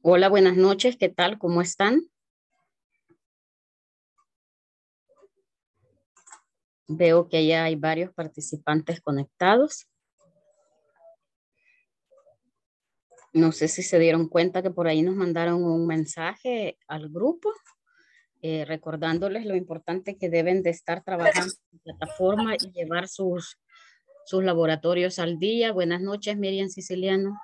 Hola, buenas noches, ¿qué tal? ¿Cómo están? Veo que ya hay varios participantes conectados. No sé si se dieron cuenta que por ahí nos mandaron un mensaje al grupo, recordándoles lo importante que deben de estar trabajando en la plataforma y llevar sus laboratorios al día. Buenas noches, Miriam Siciliano.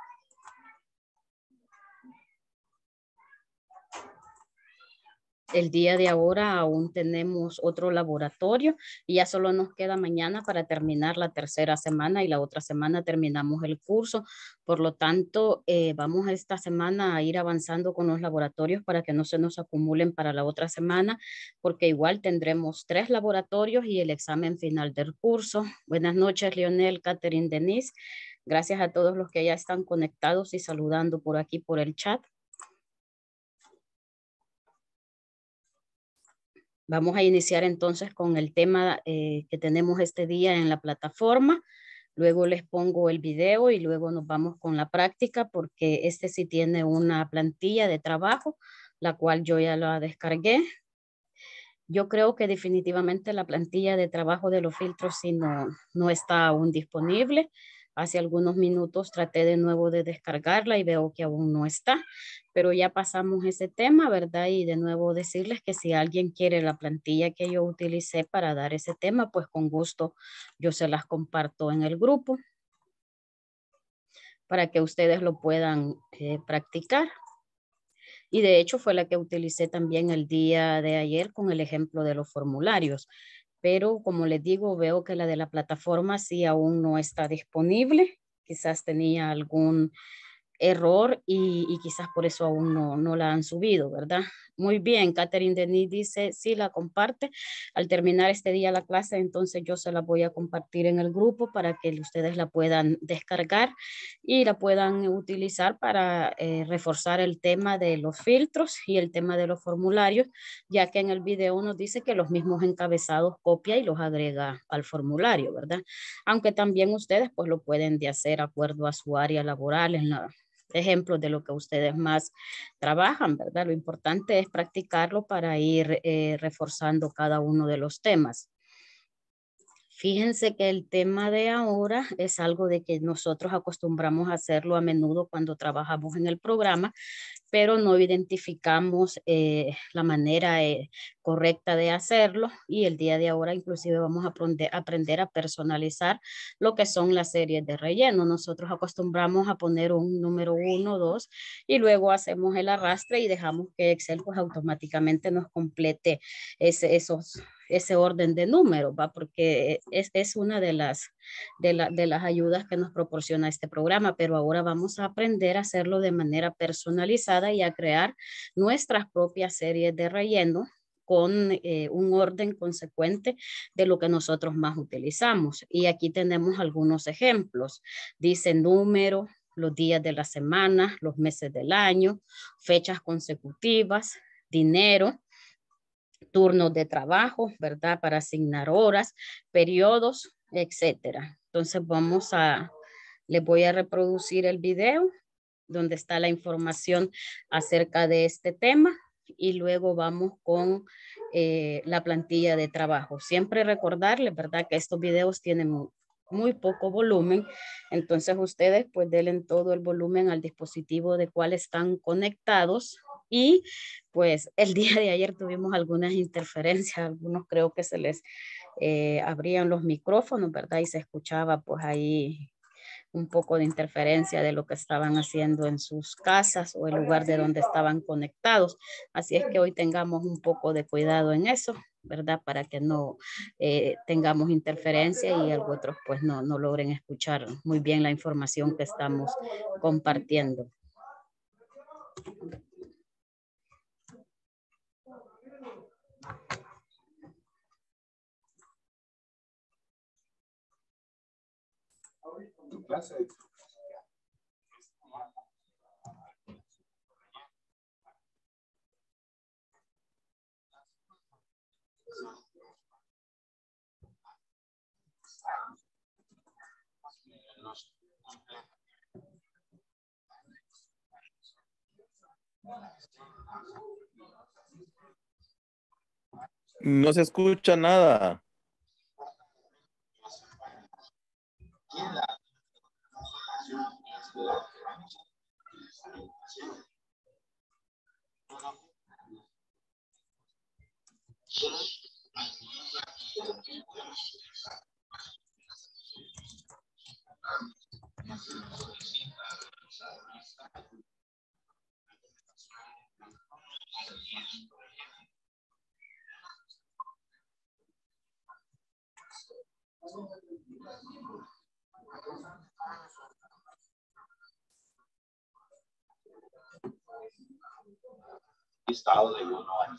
El día de ahora aún tenemos otro laboratorio y ya solo nos queda mañana para terminar la tercera semana y la otra semana terminamos el curso. Por lo tanto, vamos a esta semana a ir avanzando con los laboratorios para que no se nos acumulen para la otra semana, porque igual tendremos 3 laboratorios y el examen final del curso. Buenas noches, Lionel, Catherine, Denise. Gracias a todos los que ya están conectados y saludando por aquí por el chat. Vamos a iniciar entonces con el tema que tenemos este día en la plataforma. Luego les pongo el video y luego nos vamos con la práctica porque este sí tiene una plantilla de trabajo, la cual yo ya la descargué. Yo creo que definitivamente la plantilla de trabajo de los filtros sí no está aún disponible. Hace algunos minutos traté de nuevo de descargarla y veo que aún no está, pero ya pasamos ese tema, ¿verdad? Y de nuevo decirles que si alguien quiere la plantilla que yo utilicé para dar ese tema, pues con gusto yo se las comparto en el grupo para que ustedes lo puedan practicar. Y de hecho fue la que utilicé también el día de ayer con el ejemplo de los formularios. Pero como les digo, veo que la de la plataforma sí aún no está disponible. Quizás tenía algún error y quizás por eso aún no la han subido, ¿verdad? Muy bien, Catherine Denis dice, sí, la comparte. Al terminar este día la clase, entonces yo se la voy a compartir en el grupo para que ustedes la puedan descargar y la puedan utilizar para reforzar el tema de los filtros y el tema de los formularios, ya que en el video nos dice que los mismos encabezados copia y los agrega al formulario, ¿verdad? Aunque también ustedes pues lo pueden de hacer acuerdo a su área laboral en la ejemplos de lo que ustedes más trabajan, ¿verdad? Lo importante es practicarlo para ir reforzando cada uno de los temas. Fíjense que el tema de ahora es algo de que nosotros acostumbramos a hacerlo a menudo cuando trabajamos en el programa, pero no identificamos la manera correcta de hacerlo y el día de ahora inclusive vamos a aprender a personalizar lo que son las series de relleno. Nosotros acostumbramos a poner un número 1, 2 y luego hacemos el arrastre y dejamos que Excel pues automáticamente nos complete ese orden de números, ¿va? Porque es una de las ayudas que nos proporciona este programa, pero ahora vamos a aprender a hacerlo de manera personalizada y a crear nuestras propias series de relleno con un orden consecuente de lo que nosotros más utilizamos. Y aquí tenemos algunos ejemplos. Dice número, los días de la semana, los meses del año, fechas consecutivas, dinero, turnos de trabajo, ¿verdad? Para asignar horas, periodos, etcétera. Entonces les voy a reproducir el video donde está la información acerca de este tema y luego vamos con la plantilla de trabajo. Siempre recordarles, ¿verdad? Que estos videos tienen muy poco volumen, entonces ustedes pues denle todo el volumen al dispositivo de cual están conectados y pues el día de ayer tuvimos algunas interferencias, algunos creo que se les abrían los micrófonos, ¿verdad? Y se escuchaba pues ahí un poco de interferencia de lo que estaban haciendo en sus casas o el lugar de donde estaban conectados. Así es que hoy tengamos un poco de cuidado en eso, ¿verdad? Para que no tengamos interferencia y otros pues no logren escuchar muy bien la información que estamos compartiendo. Tu clase. No se escucha nada. Listado de 1 a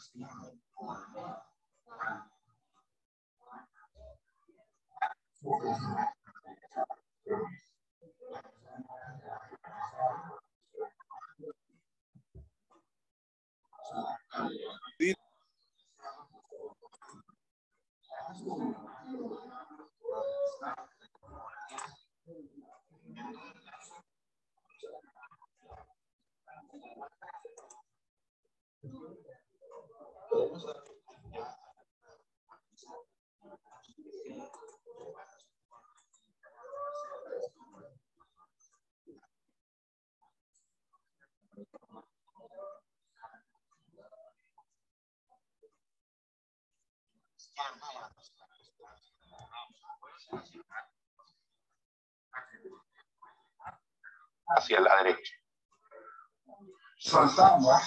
1 hacia la derecha. Soltamos.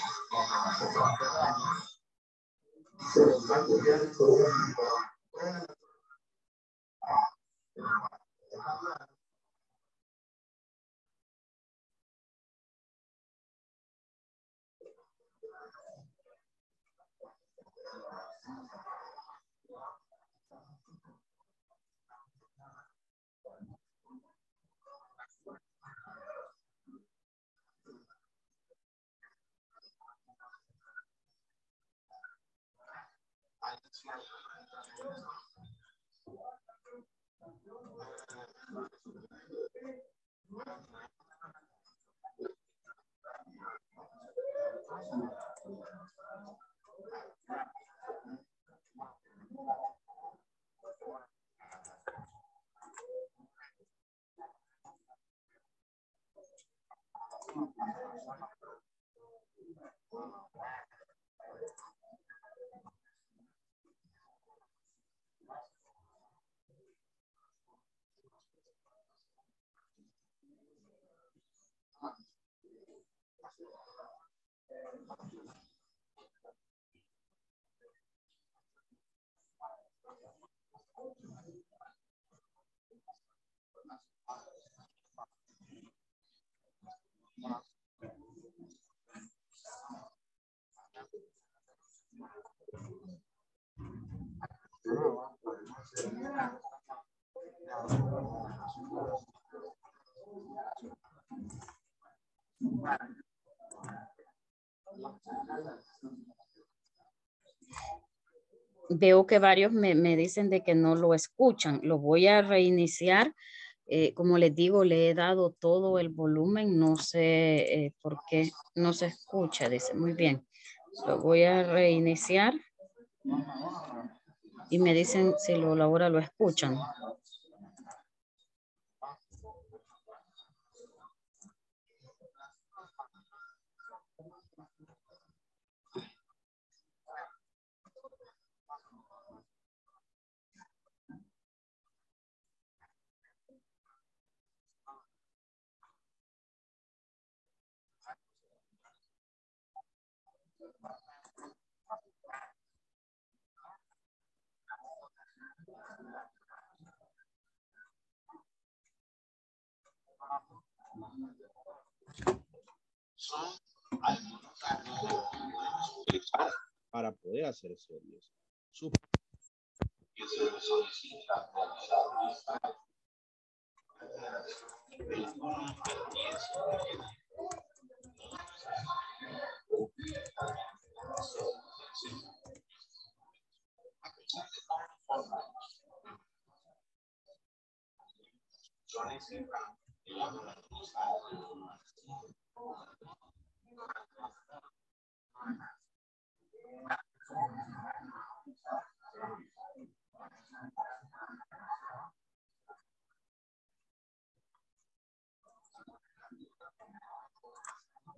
Veo que varios me dicen de que no lo escuchan. Lo voy a reiniciar. Como les digo, le he dado todo el volumen. No sé por qué no se escucha. Dice, muy bien. Lo voy a reiniciar. Y me dicen si ahora lo escuchan. Son algunos datos que podemos utilizar para poder hacer series. Que se solicita realizar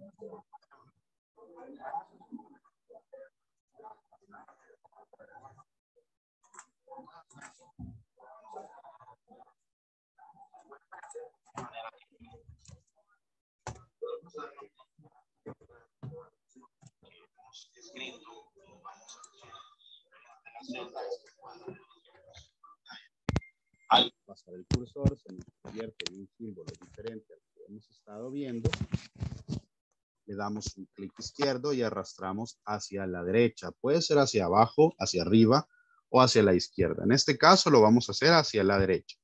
Al pasar el cursor se nos convierte en un símbolo diferente al que hemos estado viendo. Le damos un clic izquierdo y arrastramos hacia la derecha. Puede ser hacia abajo, hacia arriba o hacia la izquierda. En este caso lo vamos a hacer hacia la derecha.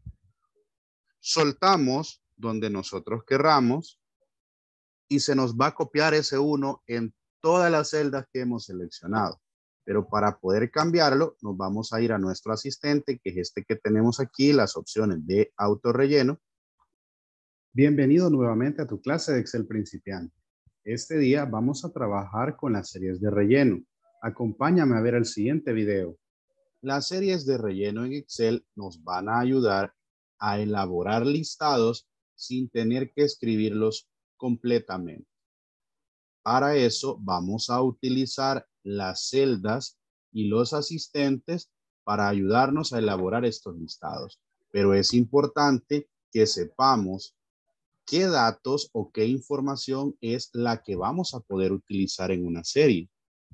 Soltamos donde nosotros querramos y se nos va a copiar ese 1 en todas las celdas que hemos seleccionado. Pero para poder cambiarlo, nos vamos a ir a nuestro asistente, que es este que tenemos aquí, las opciones de autorrelleno. Bienvenido nuevamente a tu clase de Excel principiante. Este día vamos a trabajar con las series de relleno. Acompáñame a ver el siguiente video. Las series de relleno en Excel nos van a ayudar a elaborar listados sin tener que escribirlos completamente. Para eso vamos a utilizar las celdas y los asistentes para ayudarnos a elaborar estos listados. Pero es importante que sepamos qué datos o qué información es la que vamos a poder utilizar en una serie.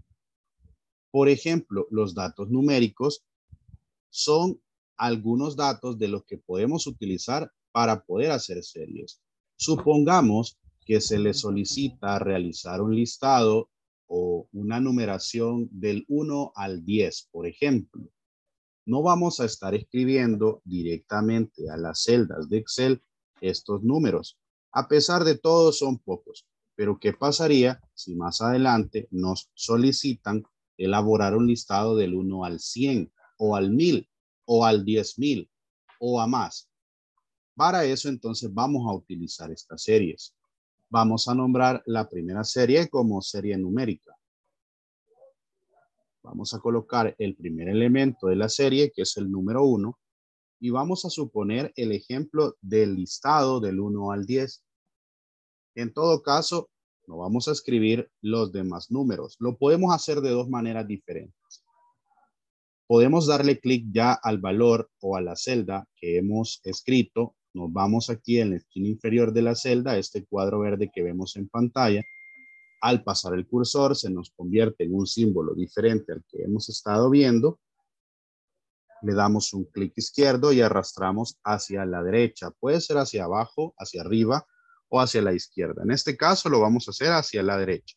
Por ejemplo, los datos numéricos son algunos datos de los que podemos utilizar para poder hacer series. Supongamos que se le solicita realizar un listado o una numeración del 1 al 10, por ejemplo. No vamos a estar escribiendo directamente a las celdas de Excel estos números. A pesar de todo, son pocos. Pero ¿qué pasaría si más adelante nos solicitan elaborar un listado del 1 al 100 o al 1000 o al 10,000 o a más? Para eso entonces vamos a utilizar estas series. Vamos a nombrar la primera serie como serie numérica. Vamos a colocar el primer elemento de la serie, que es el número 1, y vamos a suponer el ejemplo del listado del 1 al 10. En todo caso, no vamos a escribir los demás números. Lo podemos hacer de dos maneras diferentes. Podemos darle clic ya al valor o a la celda que hemos escrito. Nos vamos aquí en la esquina inferior de la celda, este cuadro verde que vemos en pantalla. Al pasar el cursor se nos convierte en un símbolo diferente al que hemos estado viendo. Le damos un clic izquierdo y arrastramos hacia la derecha. Puede ser hacia abajo, hacia arriba o hacia la izquierda. En este caso lo vamos a hacer hacia la derecha.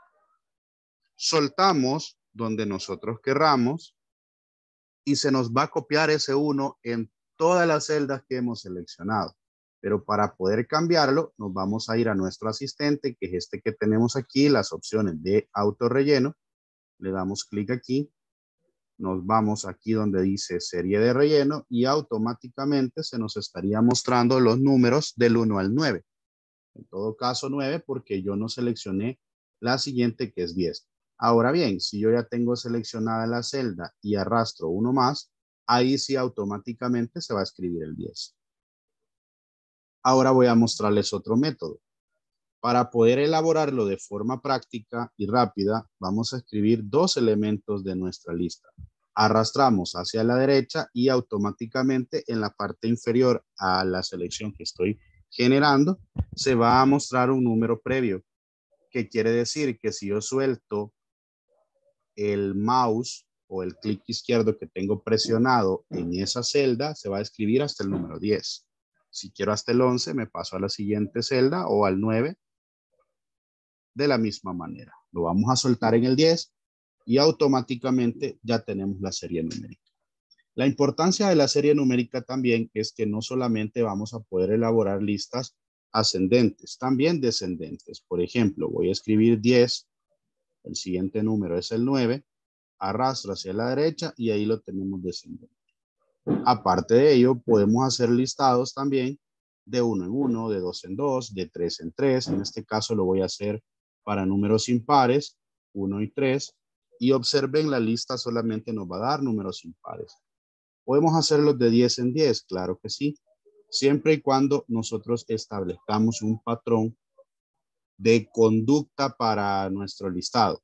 Soltamos donde nosotros querramos y se nos va a copiar ese 1 en todas las celdas que hemos seleccionado. Pero para poder cambiarlo, nos vamos a ir a nuestro asistente, que es este que tenemos aquí, las opciones de autorrelleno. Le damos clic aquí. Nos vamos aquí donde dice serie de relleno y automáticamente se nos estaría mostrando los números del 1 al 9. En todo caso 9 porque yo no seleccioné la siguiente que es 10. Ahora bien, si yo ya tengo seleccionada la celda y arrastro uno más, ahí sí automáticamente se va a escribir el 10. Ahora voy a mostrarles otro método. Para poder elaborarlo de forma práctica y rápida, vamos a escribir dos elementos de nuestra lista. Arrastramos hacia la derecha y automáticamente en la parte inferior a la selección que estoy generando, se va a mostrar un número previo, que quiere decir que si yo suelto el mouse o el clic izquierdo que tengo presionado en esa celda, se va a escribir hasta el número 10. Si quiero hasta el 11, me paso a la siguiente celda o al 9 de la misma manera. Lo vamos a soltar en el 10 y automáticamente ya tenemos la serie numérica. La importancia de la serie numérica también es que no solamente vamos a poder elaborar listas ascendentes, también descendentes. Por ejemplo, voy a escribir 10, el siguiente número es el 9, arrastro hacia la derecha y ahí lo tenemos descendente. Aparte de ello, podemos hacer listados también de 1 en 1, de 2 en 2, de 3 en 3. En este caso lo voy a hacer para números impares, 1 y 3. Y observen, la lista solamente nos va a dar números impares. ¿Podemos hacerlos de 10 en 10? Claro que sí. Siempre y cuando nosotros establezcamos un patrón de conducta para nuestro listado.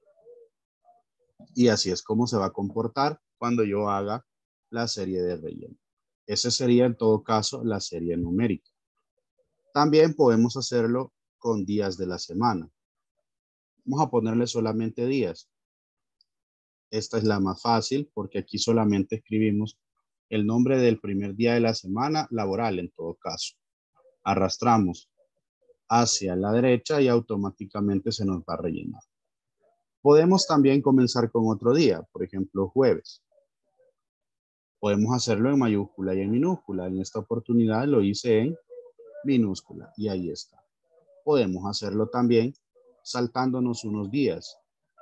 Y así es como se va a comportar cuando yo haga la serie de relleno. Ese sería en todo caso la serie numérica. También podemos hacerlo con días de la semana. Vamos a ponerle solamente días. Esta es la más fácil porque aquí solamente escribimos el nombre del primer día de la semana laboral en todo caso. Arrastramos hacia la derecha y automáticamente se nos va a rellenar. Podemos también comenzar con otro día, por ejemplo, jueves. Podemos hacerlo en mayúscula y en minúscula. En esta oportunidad lo hice en minúscula y ahí está. Podemos hacerlo también saltándonos unos días.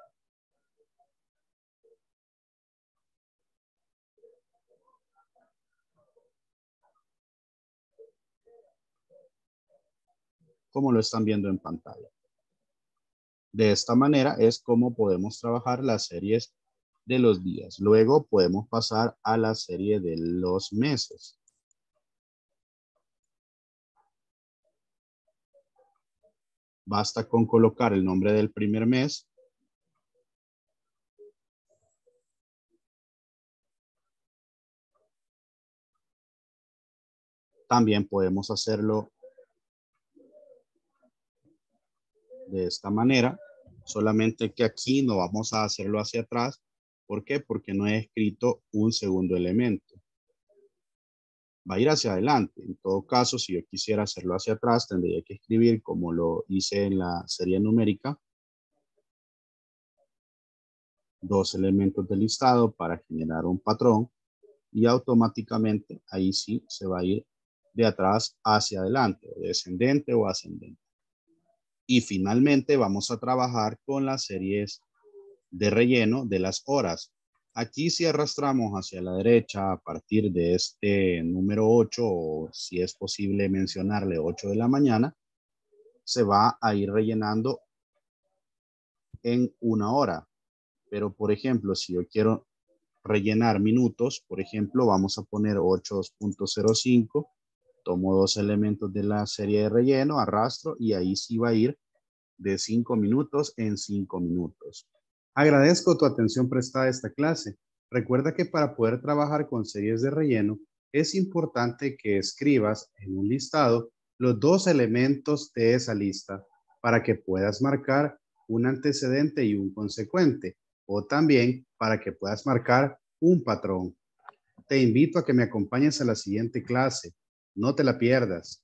Como lo están viendo en pantalla. De esta manera es como podemos trabajar las series de los días. Luego podemos pasar a la serie de los meses. Basta con colocar el nombre del primer mes. También podemos hacerlo de esta manera, solamente que aquí no vamos a hacerlo hacia atrás. ¿Por qué? Porque no he escrito un segundo elemento. Va a ir hacia adelante. En todo caso, si yo quisiera hacerlo hacia atrás, tendría que escribir como lo hice en la serie numérica. 2 elementos de listado para generar un patrón y automáticamente ahí sí se va a ir de atrás hacia adelante, o descendente o ascendente. Y finalmente vamos a trabajar con las series de relleno de las horas. Aquí si arrastramos hacia la derecha a partir de este número 8, o si es posible mencionarle 8 de la mañana, se va a ir rellenando en una hora. Pero por ejemplo, si yo quiero rellenar minutos, por ejemplo, vamos a poner 8.05, tomo 2 elementos de la serie de relleno, arrastro y ahí sí va a ir de 5 minutos en 5 minutos. Agradezco tu atención prestada a esta clase. Recuerda que para poder trabajar con series de relleno es importante que escribas en un listado los 2 elementos de esa lista para que puedas marcar un antecedente y un consecuente, o también para que puedas marcar un patrón. Te invito a que me acompañes a la siguiente clase. No te la pierdas.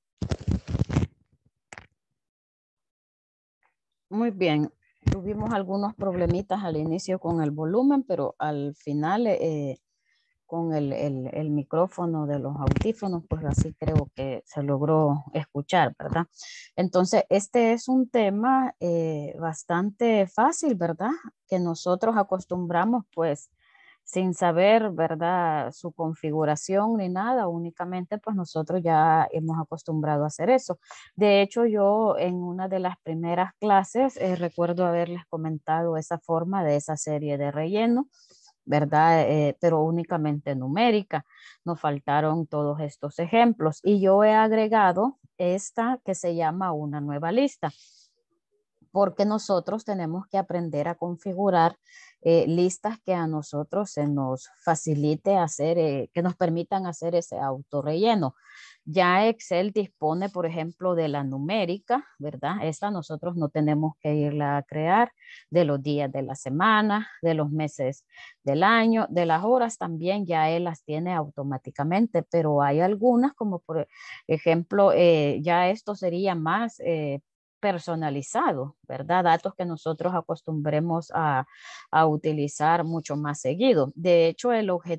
Muy bien. Tuvimos algunos problemitas al inicio con el volumen, pero al final con el micrófono de los audífonos, pues así creo que se logró escuchar, ¿verdad? Entonces, este es un tema bastante fácil, ¿verdad? Que nosotros acostumbramos, pues, sin saber, ¿verdad? Su configuración ni nada, únicamente pues nosotros ya hemos acostumbrado a hacer eso. De hecho, yo en una de las primeras clases recuerdo haberles comentado esa forma de esa serie de relleno, ¿verdad? Pero únicamente numérica. Nos faltaron todos estos ejemplos y yo he agregado esta que se llama una nueva lista, porque nosotros tenemos que aprender a configurar listas que a nosotros se nos facilite hacer, que nos permitan hacer ese autorrelleno. Ya Excel dispone, por ejemplo, de la numérica, ¿verdad? Esta nosotros no tenemos que irla a crear, de los días de la semana, de los meses del año, de las horas también ya él las tiene automáticamente, pero hay algunas como por ejemplo, ya esto sería más personalizado, ¿verdad? Datos que nosotros acostumbremos a utilizar mucho más seguido. De hecho,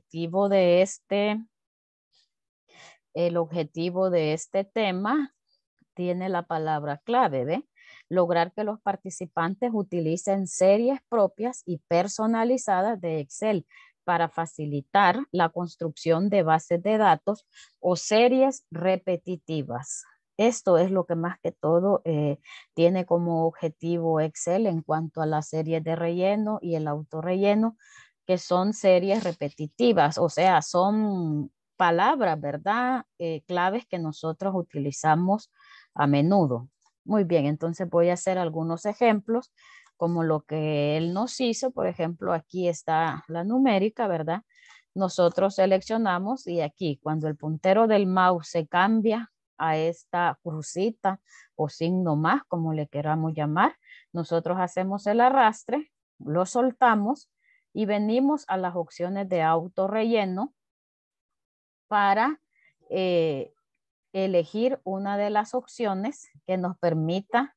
el objetivo de este tema tiene la palabra clave, ¿ve? Lograr que los participantes utilicen series propias y personalizadas de Excel para facilitar la construcción de bases de datos o series repetitivas. Esto es lo que más que todo tiene como objetivo Excel en cuanto a las series de relleno y el autorrelleno, que son series repetitivas, o sea, son palabras, ¿verdad? Claves que nosotros utilizamos a menudo. Muy bien, entonces voy a hacer algunos ejemplos como lo que él nos hizo. Por ejemplo, aquí está la numérica, ¿verdad? Nosotros seleccionamos y aquí cuando el puntero del mouse se cambia a esta crucita o signo más, como le queramos llamar, nosotros hacemos el arrastre, lo soltamos y venimos a las opciones de auto relleno para elegir una de las opciones que nos permita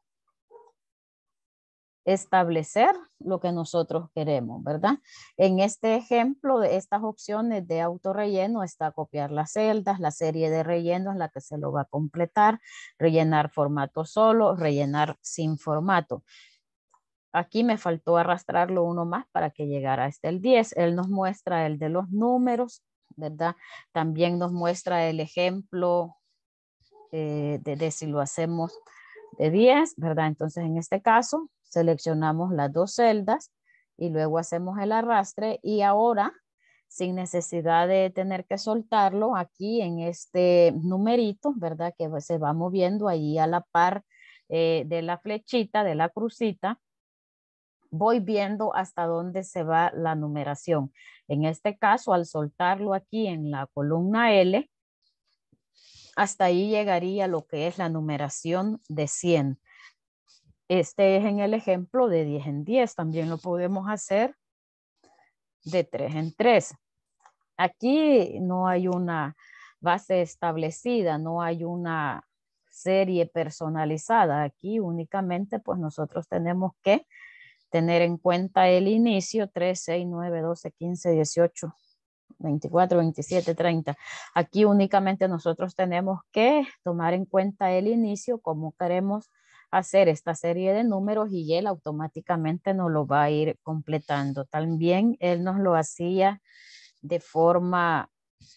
establecer lo que nosotros queremos, ¿verdad? En este ejemplo de estas opciones de autorrelleno está copiar las celdas, la serie de rellenos, la que se lo va a completar, rellenar formato solo, rellenar sin formato. Aquí me faltó arrastrarlo uno más para que llegara hasta el 10. Él nos muestra el de los números, ¿verdad? También nos muestra el ejemplo de si lo hacemos de 10, ¿verdad? Entonces, en este caso, seleccionamos las dos celdas y luego hacemos el arrastre y ahora, sin necesidad de tener que soltarlo, aquí en este numerito, ¿verdad? Que se va moviendo ahí a la par de la flechita, de la crucita, voy viendo hasta dónde se va la numeración. En este caso, al soltarlo aquí en la columna L, hasta ahí llegaría lo que es la numeración de 100. Este es en el ejemplo de 10 en 10. También lo podemos hacer de 3 en 3. Aquí no hay una base establecida, no hay una serie personalizada. Aquí únicamente pues nosotros tenemos que tener en cuenta el inicio 3, 6, 9, 12, 15, 18, 24, 27, 30. Aquí únicamente nosotros tenemos que tomar en cuenta el inicio, cómo queremos hacer esta serie de números y él automáticamente nos lo va a ir completando. También él nos lo hacía de forma,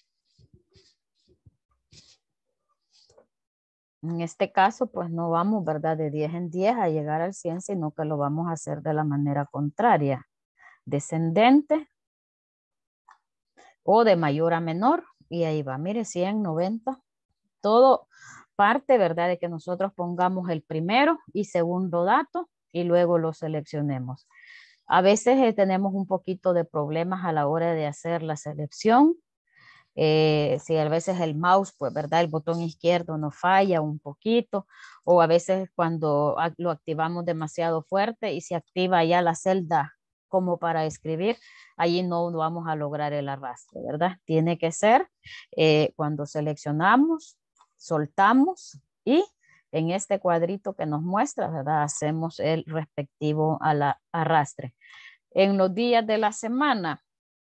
en este caso, pues no vamos, ¿verdad? De 10 en 10 a llegar al 100, sino que lo vamos a hacer de la manera contraria, descendente o de mayor a menor. Y ahí va, mire, 100, 90, todo parte, ¿verdad? De que nosotros pongamos el primero y segundo dato y luego lo seleccionemos. A veces tenemos un poquito de problemas a la hora de hacer la selección. Si a veces el mouse, pues, ¿verdad? El botón izquierdo nos falla un poquito, o a veces cuando lo activamos demasiado fuerte y se activa ya la celda como para escribir, allí no vamos a lograr el arrastre, ¿verdad? Tiene que ser cuando seleccionamos, soltamos y en este cuadrito que nos muestra, ¿verdad? Hacemos el respectivo arrastre. En los días de la semana,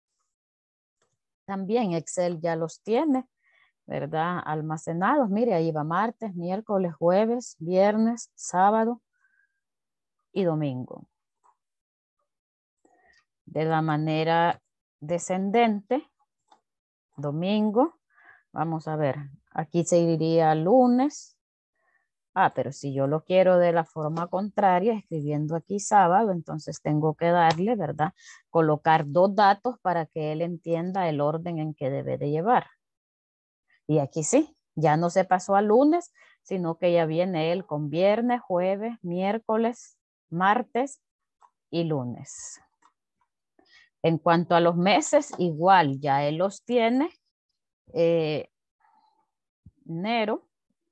también Excel ya los tiene, ¿verdad? Almacenados. Mire, ahí va martes, miércoles, jueves, viernes, sábado y domingo. De la manera descendente, domingo, vamos a ver, aquí se iría lunes. Pero si yo lo quiero de la forma contraria, escribiendo aquí sábado, entonces tengo que darle, ¿verdad? Colocar dos datos para que él entienda el orden en que debe de llevar. Y aquí sí, ya no se pasó a lunes, sino que ya viene él con viernes, jueves, miércoles, martes y lunes. En cuanto a los meses, igual, ya él los tiene. Enero.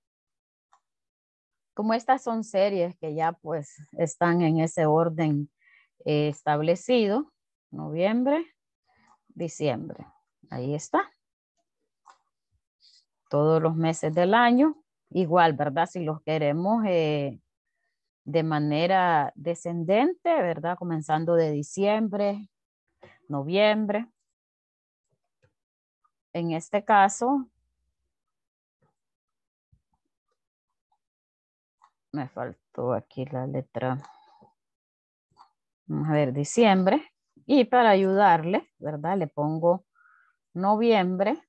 Como estas son series que ya pues están en ese orden establecido, noviembre, diciembre. Ahí está. Todos los meses del año. Igual, ¿verdad? Si los queremos de manera descendente, ¿verdad? Comenzando de diciembre, noviembre. En este caso, me faltó aquí la letra. Vamos a ver, diciembre. Y para ayudarle, ¿verdad? Le pongo noviembre.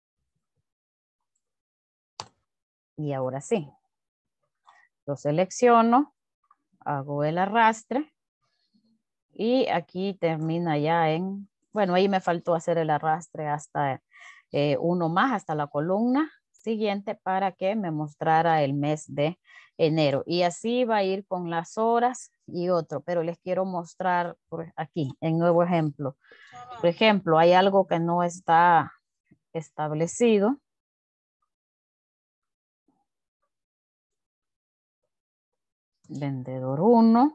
Y ahora sí. Lo selecciono, hago el arrastre. Y aquí termina ya en, bueno, ahí me faltó hacer el arrastre hasta uno más, hasta la columna siguiente para que me mostrara el mes de enero. Y así va a ir con las horas y otro, pero les quiero mostrar por aquí en nuevo ejemplo. Por ejemplo, hay algo que no está establecido. Vendedor 1.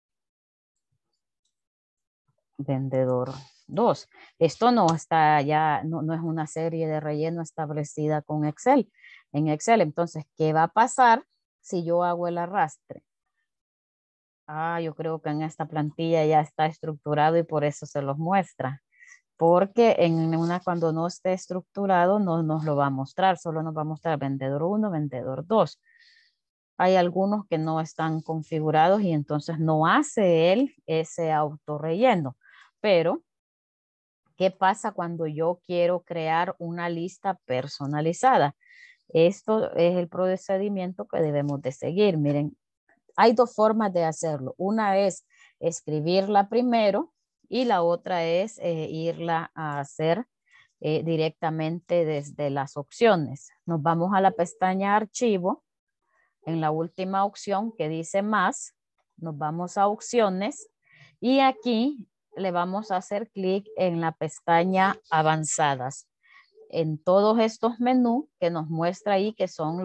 Vendedor 2. Esto no está ya, no es una serie de relleno establecida con Excel. En Excel, entonces, ¿qué va a pasar si yo hago el arrastre? Yo creo que en esta plantilla ya está estructurado y por eso se los muestra. Porque cuando no esté estructurado no nos lo va a mostrar, solo nos va a mostrar vendedor 1, vendedor 2. Hay algunos que no están configurados y entonces no hace él ese autorrelleno. Pero, ¿qué pasa cuando yo quiero crear una lista personalizada? Esto es el procedimiento que debemos de seguir. Miren, hay dos formas de hacerlo. Una es escribirla primero y la otra es irla a hacer directamente desde las opciones. Nos vamos a la pestaña Archivo. En la última opción que dice Más, nos vamos a Opciones y aquí le vamos a hacer clic en la pestaña Avanzadas. En todos estos menús que nos muestra ahí que son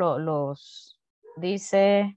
dice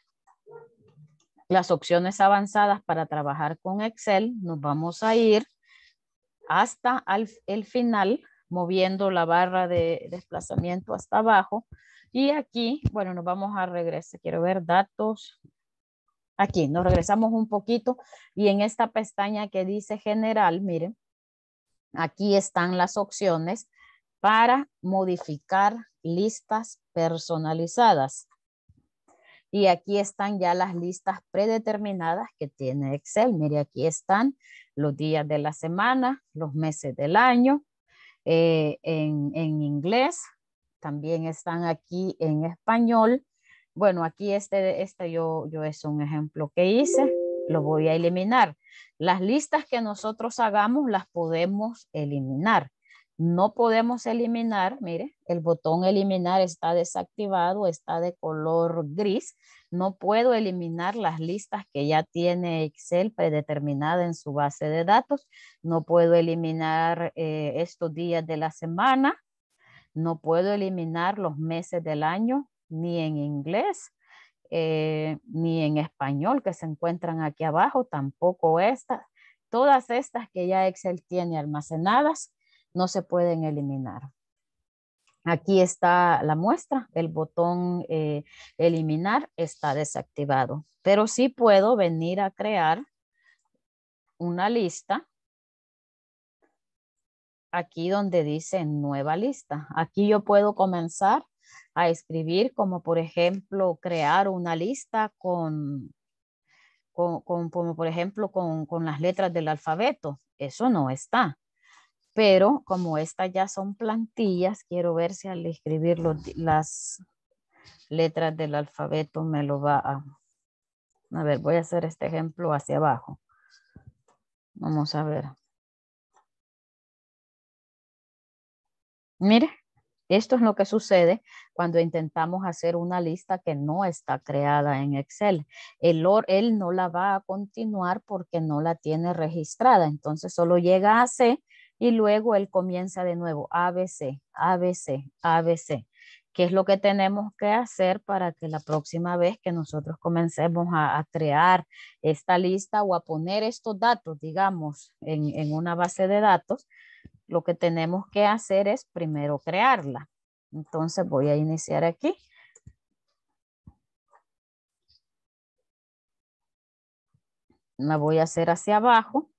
las opciones avanzadas para trabajar con Excel, nos vamos a ir hasta el final, moviendo la barra de desplazamiento hasta abajo. Y aquí, bueno, nos vamos a regresar. Quiero ver datos. Aquí nos regresamos un poquito y en esta pestaña que dice General, miren, aquí están las opciones para modificar listas personalizadas. Y aquí están ya las listas predeterminadas que tiene Excel. Mire, aquí están los días de la semana, los meses del año, en inglés. También están aquí en español. Bueno, aquí yo es un ejemplo que hice. Lo voy a eliminar. Las listas que nosotros hagamos las podemos eliminar. No podemos eliminar, mire, el botón eliminar está desactivado, está de color gris. No puedo eliminar las listas que ya tiene Excel predeterminada en su base de datos. No puedo eliminar estos días de la semana. No puedo eliminar los meses del año, ni en inglés, ni en español que se encuentran aquí abajo, tampoco estas. Todas estas que ya Excel tiene almacenadas no se pueden eliminar. Aquí está la muestra, el botón eliminar está desactivado, pero sí puedo venir a crear una lista. Aquí donde dice nueva lista. Aquí yo puedo comenzar a escribir como por ejemplo crear una lista como por ejemplo con las letras del alfabeto. Eso no está. Pero como estas ya son plantillas, quiero ver si al escribir las letras del alfabeto me lo va a... A ver, voy a hacer este ejemplo hacia abajo. Vamos a ver. Mire, esto es lo que sucede cuando intentamos hacer una lista que no está creada en Excel. Él no la va a continuar porque no la tiene registrada. Entonces solo llega a C y luego él comienza de nuevo ABC, ABC, ABC. ¿Qué es lo que tenemos que hacer para que la próxima vez que nosotros comencemos a crear esta lista o a poner estos datos, digamos, en una base de datos? Lo que tenemos que hacer es primero crearla. Entonces voy a iniciar aquí. Me voy a hacer hacia abajo.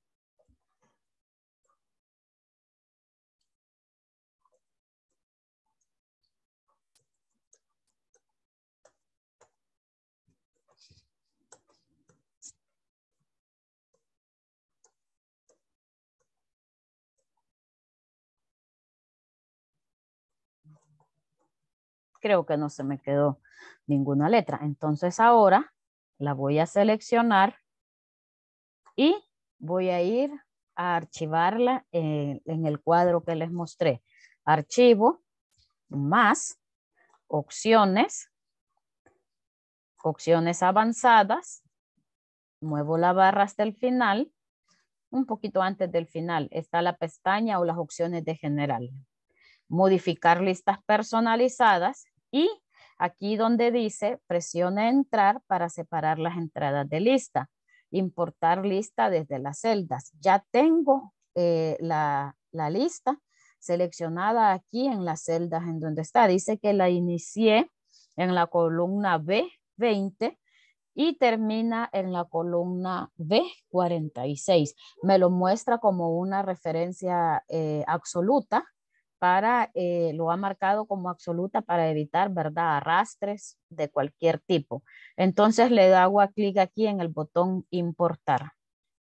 Creo que no se me quedó ninguna letra. Entonces ahora la voy a seleccionar y voy a ir a archivarla en el cuadro que les mostré. Archivo, más, opciones, opciones avanzadas, muevo la barra hasta el final, un poquito antes del final está la pestaña o las opciones de general. Modificar listas personalizadas y aquí donde dice presione entrar para separar las entradas de lista. Importar lista desde las celdas. Ya tengo la lista seleccionada aquí en las celdas en donde está. Dice que la inicié en la columna B20 y termina en la columna B46. Me lo muestra como una referencia absoluta para, lo ha marcado como absoluta para evitar, ¿verdad?, arrastres de cualquier tipo. Entonces le hago clic aquí en el botón importar.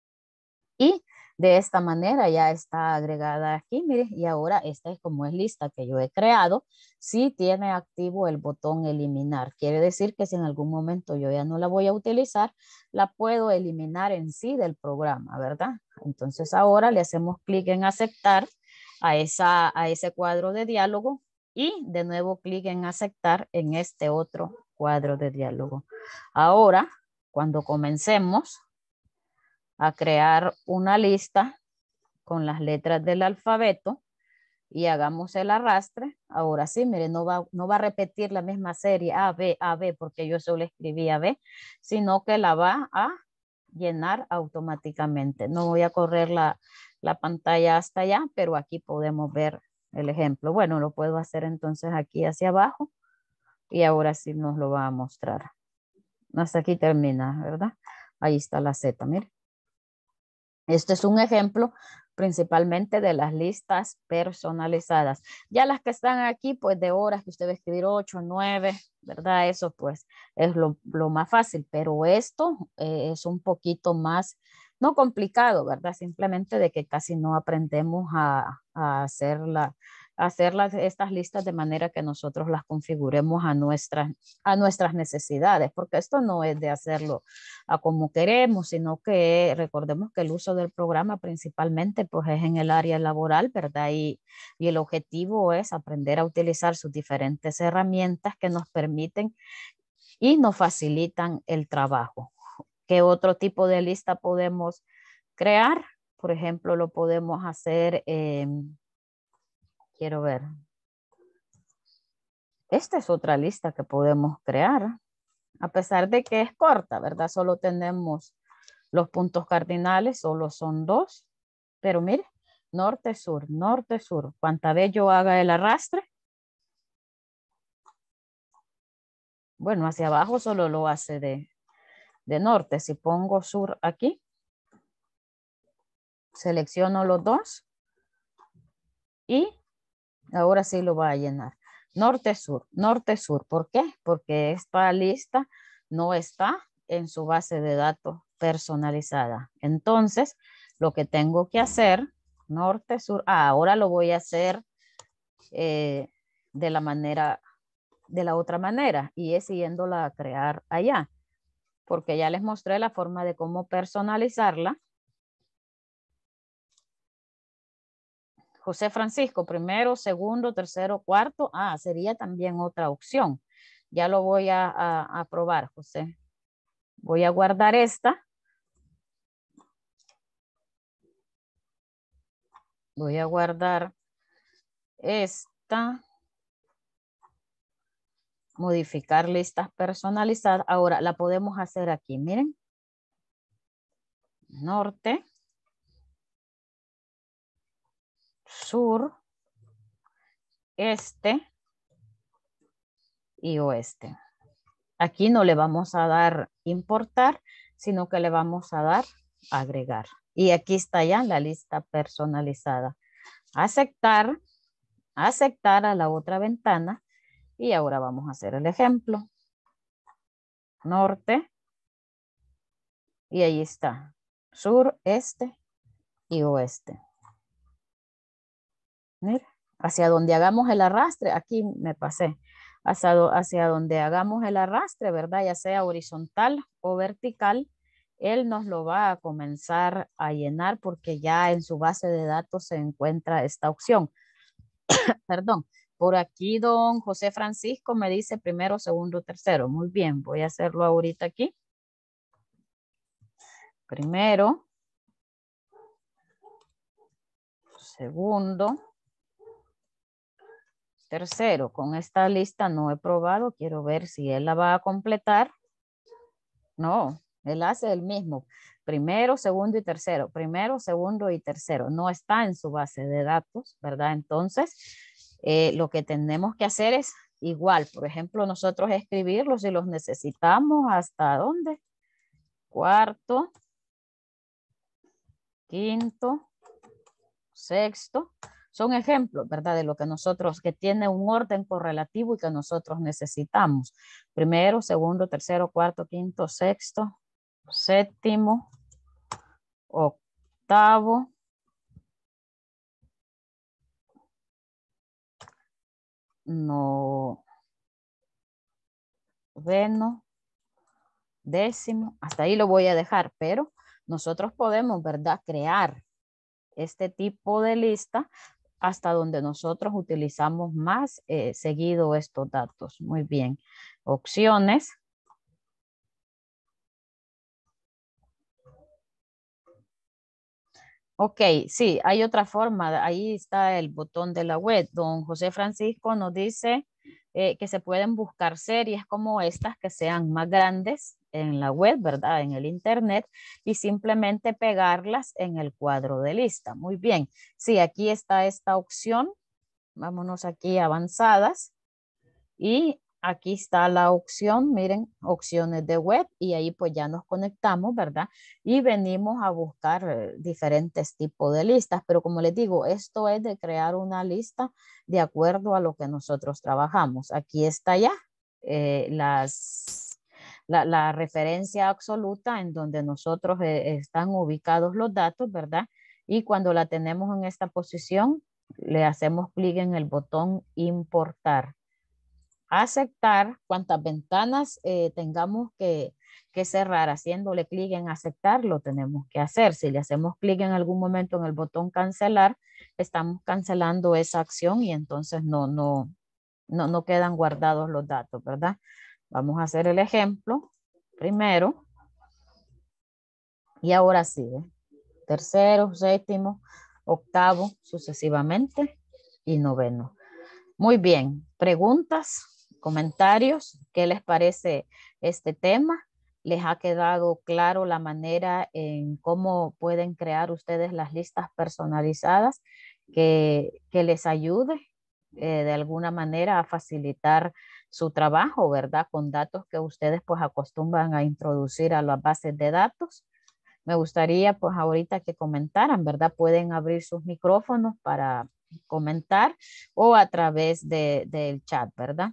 Y de esta manera ya está agregada aquí, mire, y ahora esta es como es lista que yo he creado, sí tiene activo el botón eliminar. Quiere decir que si en algún momento yo ya no la voy a utilizar, la puedo eliminar en sí del programa, ¿verdad? Entonces ahora le hacemos clic en aceptar a ese cuadro de diálogo y de nuevo clic en aceptar en este otro cuadro de diálogo. Ahora, cuando comencemos a crear una lista con las letras del alfabeto y hagamos el arrastre. Ahora sí, mire, no va a repetir la misma serie A, B, porque yo solo escribí A, B, sino que la va a llenar automáticamente. No voy a correr la pantalla hasta allá, pero aquí podemos ver el ejemplo. Bueno, lo puedo hacer entonces aquí hacia abajo y ahora sí nos lo va a mostrar. Hasta aquí termina, ¿verdad? Ahí está la Z, mire. Este es un ejemplo principalmente de las listas personalizadas. Ya las que están aquí, pues de horas que usted va a escribir 8, 9, ¿verdad? Eso pues es lo más fácil, pero esto es un poquito más, no complicado, ¿verdad? Simplemente de que casi no aprendemos a hacer estas listas de manera que nosotros las configuremos a nuestras necesidades, porque esto no es de hacerlo a como queremos, sino que recordemos que el uso del programa principalmente pues es en el área laboral, ¿verdad? Y el objetivo es aprender a utilizar sus diferentes herramientas que nos permiten y nos facilitan el trabajo. ¿Qué otro tipo de lista podemos crear? Por ejemplo, lo podemos hacer, quiero ver. Esta es otra lista que podemos crear, a pesar de que es corta, ¿verdad? Solo tenemos los puntos cardinales, solo son 2, pero mire, norte, sur, norte, sur. Cuanta vez yo haga el arrastre, bueno, hacia abajo solo lo hace de norte. Si pongo sur aquí, selecciono los 2 y ahora sí lo va a llenar. Norte, sur, norte, sur. ¿Por qué? Porque esta lista no está en su base de datos personalizada. Entonces, lo que tengo que hacer, norte, sur, ahora lo voy a hacer de la otra manera y es siguiéndola a crear allá. Porque ya les mostré la forma de cómo personalizarla. José Francisco, primero, segundo, tercero, cuarto. Sería también otra opción. Ya lo voy a probar, José. Voy a guardar esta. Voy a guardar esta. Modificar listas personalizadas. Ahora la podemos hacer aquí. Miren. Norte. Sur. Este. Y oeste. Aquí no le vamos a dar importar, sino que le vamos a dar agregar. Y aquí está ya la lista personalizada. Aceptar, aceptar a la otra ventana. Y ahora vamos a hacer el ejemplo. Norte. Y ahí está. Sur, este y oeste. Mira, hacia donde hagamos el arrastre, aquí me pasé. Hacia donde hagamos el arrastre, ¿verdad? Ya sea horizontal o vertical, él nos lo va a comenzar a llenar porque ya en su base de datos se encuentra esta opción. Perdón. Por aquí don José Francisco me dice primero, segundo, tercero. Muy bien, voy a hacerlo ahorita aquí. Primero, segundo, tercero. Con esta lista no he probado. Quiero ver si él la va a completar. No, él hace el mismo. Primero, segundo y tercero. Primero, segundo y tercero. No está en su base de datos, ¿verdad? Entonces, lo que tenemos que hacer es igual. Por ejemplo, nosotros escribirlos si los necesitamos. ¿Hasta dónde? Cuarto, quinto, sexto. Son ejemplos, ¿verdad? De lo que nosotros, que tiene un orden correlativo y que nosotros necesitamos. Primero, segundo, tercero, cuarto, quinto, sexto, séptimo, octavo, noveno, décimo. Hasta ahí lo voy a dejar, pero nosotros podemos, ¿verdad? Crear este tipo de lista hasta donde nosotros utilizamos más seguido estos datos. Muy bien. Opciones. Ok, sí, hay otra forma. Ahí está el botón de la web. Don José Francisco nos dice que se pueden buscar series como estas que sean más grandes en la web, ¿verdad? En el internet y simplemente pegarlas en el cuadro de lista. Muy bien. Sí, aquí está esta opción. Vámonos aquí a avanzadas y aquí está la opción, miren, opciones de web y ahí pues ya nos conectamos, ¿verdad? Y venimos a buscar diferentes tipos de listas, pero como les digo, esto es de crear una lista de acuerdo a lo que nosotros trabajamos. Aquí está ya la referencia absoluta en donde nosotros están ubicados los datos, ¿verdad? Y cuando la tenemos en esta posición, le hacemos clic en el botón importar. Aceptar, cuantas ventanas tengamos que cerrar, haciéndole clic en aceptar, lo tenemos que hacer. Si le hacemos clic en algún momento en el botón cancelar, estamos cancelando esa acción y entonces no quedan guardados los datos, ¿verdad? Vamos a hacer el ejemplo primero y ahora sí, tercero, séptimo, octavo, sucesivamente y noveno. Muy bien, preguntas, comentarios, ¿qué les parece este tema? ¿Les ha quedado claro la manera en cómo pueden crear ustedes las listas personalizadas que les ayude de alguna manera a facilitar su trabajo, ¿verdad? Con datos que ustedes pues acostumbran a introducir a las bases de datos. Me gustaría pues ahorita que comentaran, ¿verdad? Pueden abrir sus micrófonos para comentar o a través del chat, ¿verdad?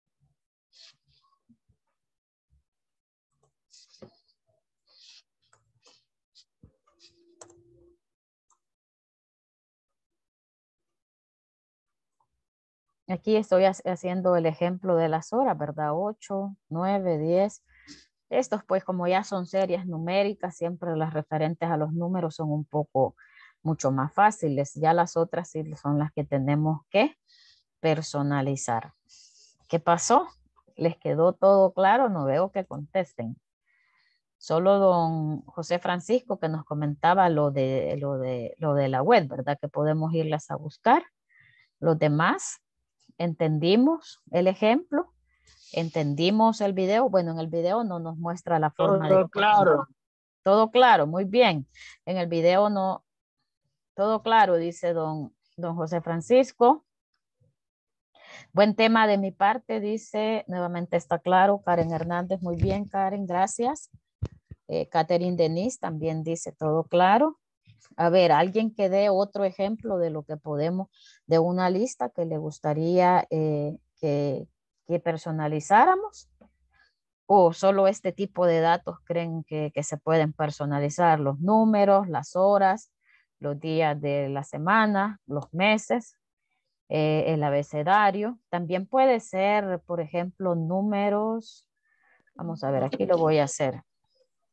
Aquí estoy haciendo el ejemplo de las horas, ¿verdad? 8, 9, 10. Estos pues como ya son series numéricas, siempre las referentes a los números son un poco mucho más fáciles. Ya las otras sí son las que tenemos que personalizar. ¿Qué pasó? ¿Les quedó todo claro? No veo que contesten. Solo don José Francisco que nos comentaba lo de la web, ¿verdad? Que podemos irlas a buscar. Los demás, entendimos el ejemplo, entendimos el video. Bueno, en el video no nos muestra la forma Todo claro. Todo claro, muy bien. En el video no, todo claro, dice don José Francisco. Buen tema de mi parte, dice, nuevamente está claro. Karen Hernández, muy bien, Karen, gracias. Catherine Denise también dice todo claro. A ver, alguien que dé otro ejemplo de lo que podemos, de una lista que le gustaría que personalizáramos. O solo este tipo de datos creen que se pueden personalizar, los números, las horas, los días de la semana, los meses, el abecedario. También puede ser, por ejemplo, números. Vamos a ver, aquí lo voy a hacer.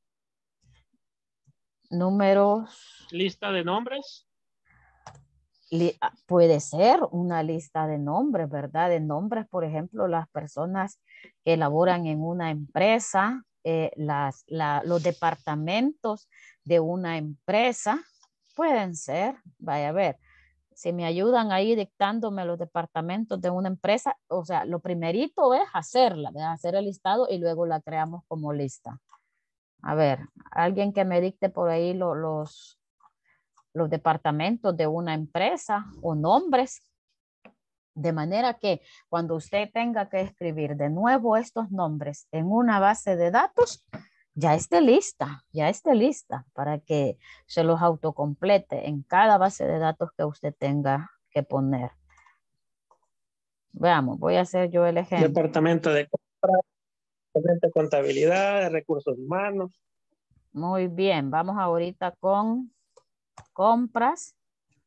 Números. Lista de nombres. Puede ser una lista de nombres, ¿verdad? De nombres, por ejemplo, las personas que laboran en una empresa, los departamentos de una empresa, pueden ser, vaya a ver, si me ayudan ahí dictándome los departamentos de una empresa, o sea, lo primerito es hacerla, ¿verdad? Hacer el listado y luego la creamos como lista. A ver, alguien que me dicte por ahí los departamentos de una empresa o nombres, de manera que cuando usted tenga que escribir de nuevo estos nombres en una base de datos, ya esté lista para que se los autocomplete en cada base de datos que usted tenga que poner. Veamos, voy a hacer yo el ejemplo. Departamento de compras, departamento de contabilidad, de recursos humanos. Muy bien, vamos ahorita con compras,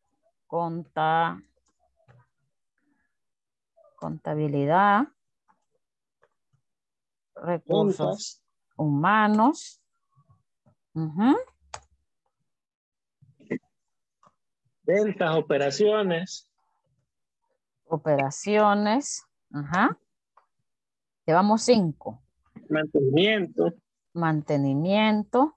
contabilidad, recursos Ventas, humanos. ventas, operaciones. Operaciones. Llevamos 5. Mantenimiento. Mantenimiento,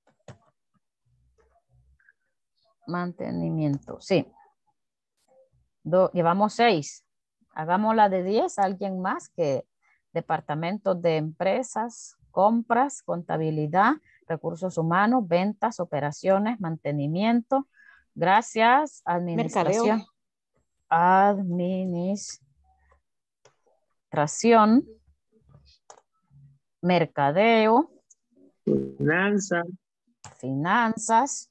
sí. Llevamos 6. Hagamos la de 10. Alguien más que departamentos de empresas, compras, contabilidad, recursos humanos, ventas, operaciones, mantenimiento. Gracias. Administración. Mercadeo. Administración. Mercadeo. Finanzas.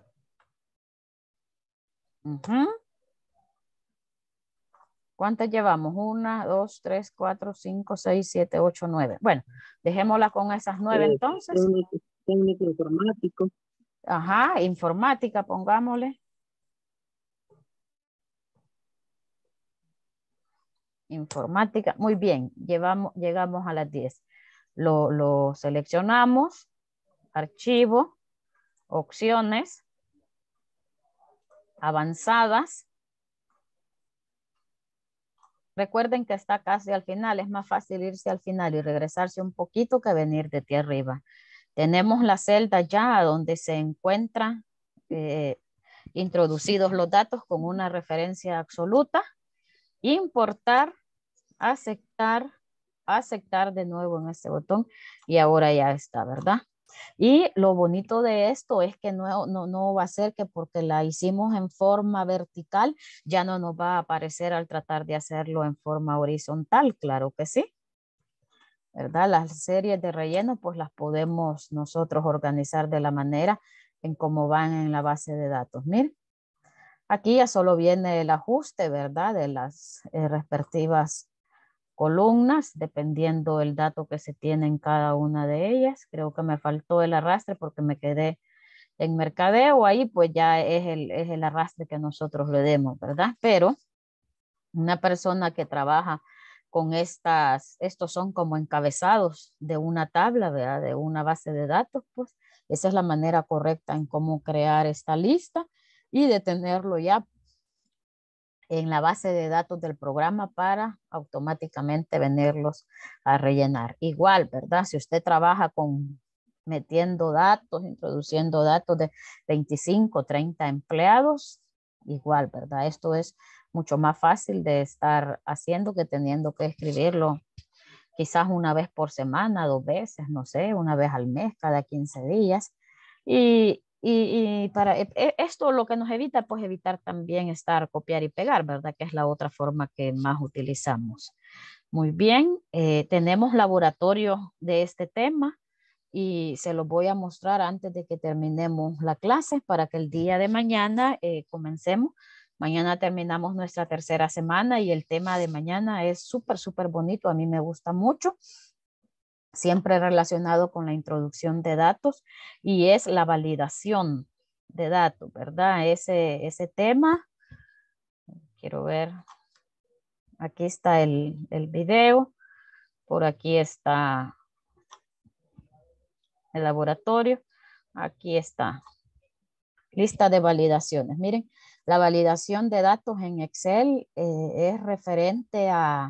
¿Cuántas llevamos? 1, 2, 3, 4, 5, 6, 7, 8, 9. Bueno, dejémosla con esas 9 entonces. Técnico informático. Informática, pongámosle. Informática, muy bien, llegamos a las 10. Lo seleccionamos, archivo, opciones, avanzadas. Recuerden que está casi al final, es más fácil irse al final y regresarse un poquito que venir de aquí arriba. Tenemos la celda ya donde se encuentran introducidos los datos con una referencia absoluta. Importar, aceptar de nuevo en este botón y ahora ya está, ¿verdad? Y lo bonito de esto es que no va a ser que porque la hicimos en forma vertical, ya no nos va a aparecer al tratar de hacerlo en forma horizontal, claro que sí. ¿Verdad? Las series de relleno pues las podemos nosotros organizar de la manera en cómo van en la base de datos. Miren, aquí ya solo viene el ajuste, ¿verdad? De las respectivas columnas, dependiendo el dato que se tiene en cada una de ellas. Creo que me faltó el arrastre porque me quedé en mercadeo. Ahí pues ya es el arrastre que nosotros le demos, ¿verdad? Pero una persona que trabaja con estos son como encabezados de una tabla, ¿verdad? De una base de datos, pues esa es la manera correcta en cómo crear esta lista y de tenerlo ya en la base de datos del programa para automáticamente venirlos a rellenar. Igual, ¿verdad? Si usted trabaja con metiendo datos, introduciendo datos de 25, 30 empleados, igual, ¿verdad? Esto es mucho más fácil de estar haciendo que teniendo que escribirlo quizás una vez por semana, 2 veces, no sé, una vez al mes, cada 15 días. Y para esto lo que nos evita, pues evitar también estar copiar y pegar, ¿verdad? Que es la otra forma que más utilizamos. Muy bien, tenemos laboratorio de este tema y se los voy a mostrar antes de que terminemos la clase para que el día de mañana comencemos. Mañana terminamos nuestra tercera semana y el tema de mañana es súper bonito. A mí me gusta mucho. Siempre relacionado con la introducción de datos y es la validación de datos, ¿verdad? Ese tema. Quiero ver. Aquí está el video. Por aquí está el laboratorio. Aquí está. Lista de validaciones. Miren, La validación de datos en Excel es referente a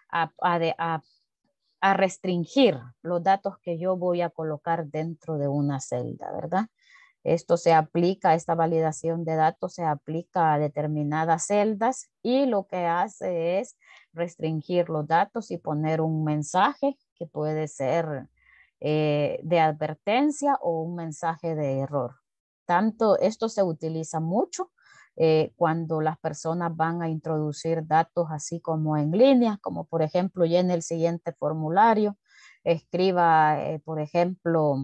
restringir los datos que yo voy a colocar dentro de una celda, ¿verdad? Esto se aplica, esta validación de datos se aplica a determinadas celdas y lo que hace es restringir los datos y poner un mensaje que puede ser de advertencia o un mensaje de error. Tanto esto se utiliza mucho cuando las personas van a introducir datos así como en línea, como por ejemplo llene el siguiente formulario, escriba, por ejemplo,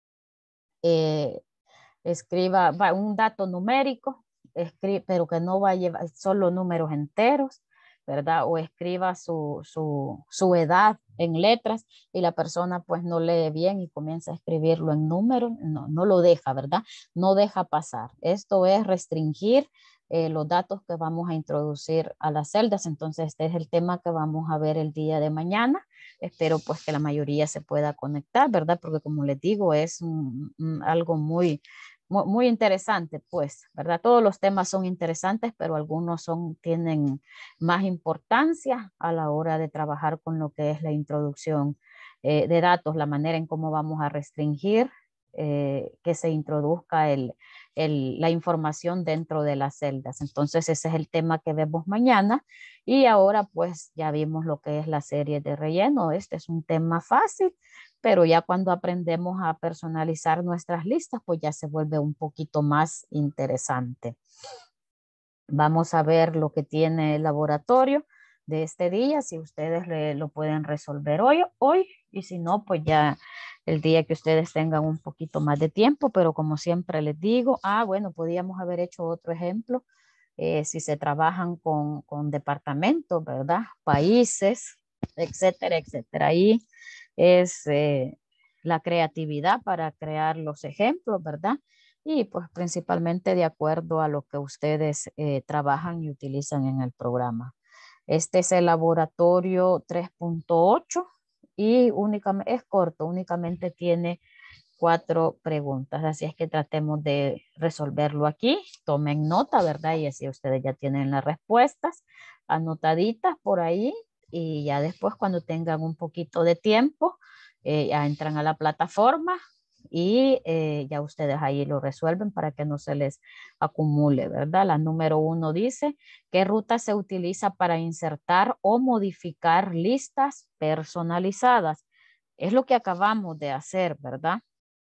escriba un dato numérico, pero que no va a llevar solo números enteros, ¿verdad? O escriba su edad en letras y la persona pues no lee bien y comienza a escribirlo en números, no lo deja, ¿verdad? No deja pasar. Esto es restringir los datos que vamos a introducir a las celdas. Entonces este es el tema que vamos a ver el día de mañana. Espero pues que la mayoría se pueda conectar, ¿verdad? Porque como les digo, es algo muy interesante, pues, ¿verdad? Todos los temas son interesantes, pero algunos tienen más importancia a la hora de trabajar con lo que es la introducción de datos, la manera en cómo vamos a restringir que se introduzca la información dentro de las celdas. Entonces, ese es el tema que vemos mañana. Y ahora, pues, ya vimos lo que es la serie de relleno. Este es un tema fácil, pero ya cuando aprendemos a personalizar nuestras listas, pues ya se vuelve un poquito más interesante. Vamos a ver lo que tiene el laboratorio de este día, si ustedes lo pueden resolver hoy, y si no, pues ya el día que ustedes tengan un poquito más de tiempo, pero como siempre les digo, bueno, podíamos haber hecho otro ejemplo, si se trabajan con departamentos, ¿verdad? Países, etcétera, etcétera. Ahí es la creatividad para crear los ejemplos, ¿verdad? Y pues principalmente de acuerdo a lo que ustedes trabajan y utilizan en el programa. Este es el laboratorio 3.8 y únicamente, es corto, únicamente tiene 4 preguntas, así es que tratemos de resolverlo aquí. Tomen nota, ¿verdad? Y así ustedes ya tienen las respuestas anotaditas por ahí y ya después cuando tengan un poquito de tiempo, ya entran a la plataforma y ya ustedes ahí lo resuelven para que no se les acumule, ¿verdad? La número 1 dice, ¿qué ruta se utiliza para insertar o modificar listas personalizadas? Es lo que acabamos de hacer, ¿verdad?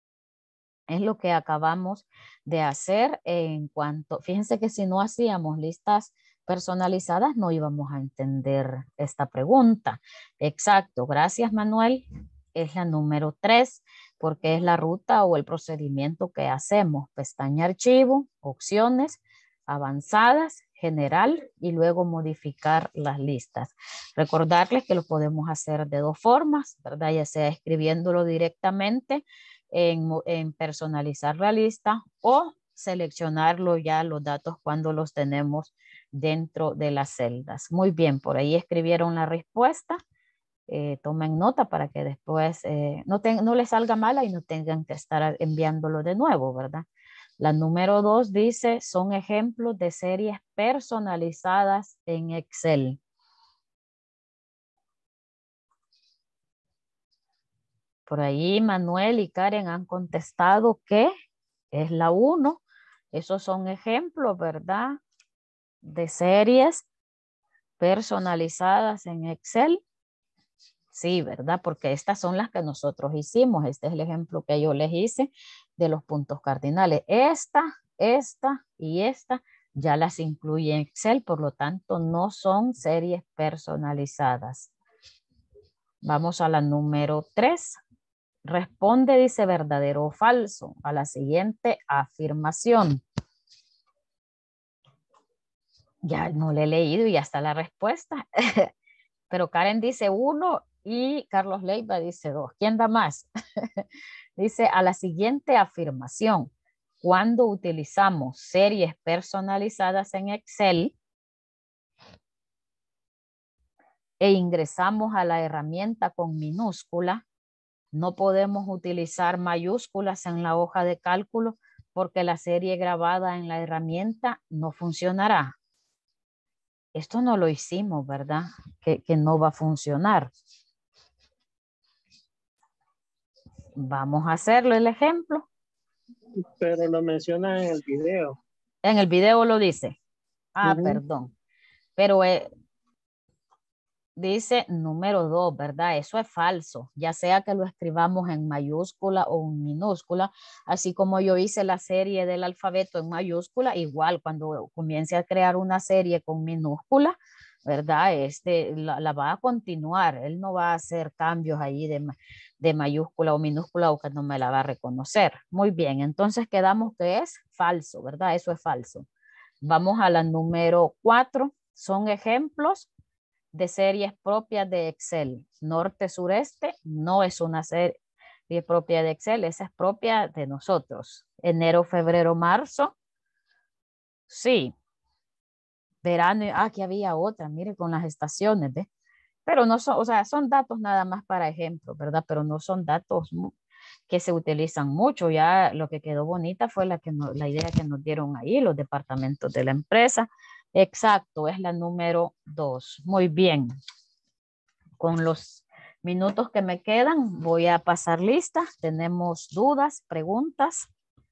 Es lo que acabamos de hacer en cuanto, fíjense que si no hacíamos listas personalizadas no íbamos a entender esta pregunta. Exacto, gracias Manuel. Es la número 3 porque es la ruta o el procedimiento que hacemos. Pestaña archivo, opciones, avanzadas, general y luego modificar las listas. Recordarles que lo podemos hacer de 2 formas, ¿verdad? Ya sea escribiéndolo directamente en personalizar la lista o seleccionarlo ya los datos cuando los tenemos dentro de las celdas. Muy bien, por ahí escribieron la respuesta. Tomen nota para que después no les salga mala y no tengan que estar enviándolo de nuevo, ¿verdad? La número 2 dice, son ejemplos de series personalizadas en Excel. Por ahí Manuel y Karen han contestado que es la 1. Esos son ejemplos, ¿verdad? De series personalizadas en Excel. Sí, ¿verdad? Porque estas son las que nosotros hicimos. Este es el ejemplo que yo les hice de los puntos cardinales. Esta y esta ya las incluye en Excel, por lo tanto no son series personalizadas. Vamos a la número 3. Responde, dice verdadero o falso a la siguiente afirmación. Ya no le he leído y ya está la respuesta. Pero Karen dice 1 y Carlos Leiva dice 2. ¿Quién da más? Dice a la siguiente afirmación. Cuando utilizamos series personalizadas en Excel e ingresamos a la herramienta con minúscula, no podemos utilizar mayúsculas en la hoja de cálculo porque la serie grabada en la herramienta no funcionará. Esto no lo hicimos, ¿verdad? Que no va a funcionar. Vamos a hacerlo el ejemplo. Pero lo menciona en el video. En el video lo dice. Perdón. Pero dice número 2, ¿verdad? Eso es falso, ya sea que lo escribamos en mayúscula o en minúscula, así como yo hice la serie del alfabeto en mayúscula, igual cuando comience a crear una serie con minúscula, ¿verdad? La va a continuar, él no va a hacer cambios ahí de mayúscula o minúscula o que no me la va a reconocer. Muy bien, entonces quedamos que es falso, ¿verdad? Eso es falso. Vamos a la número 4, son ejemplos de series propias de Excel. Norte-sureste no es una serie propia de Excel, esa es propia de nosotros. Enero, febrero, marzo, sí. Verano, aquí había otra, mire, con las estaciones, ¿ves? Pero no son, o sea, son datos nada más para ejemplo, ¿verdad? Pero no son datos que se utilizan mucho. Ya lo que quedó bonita fue la idea que nos dieron ahí los departamentos de la empresa. Exacto, es la número 2. Muy bien. Con los minutos que me quedan, voy a pasar lista. Tenemos dudas, preguntas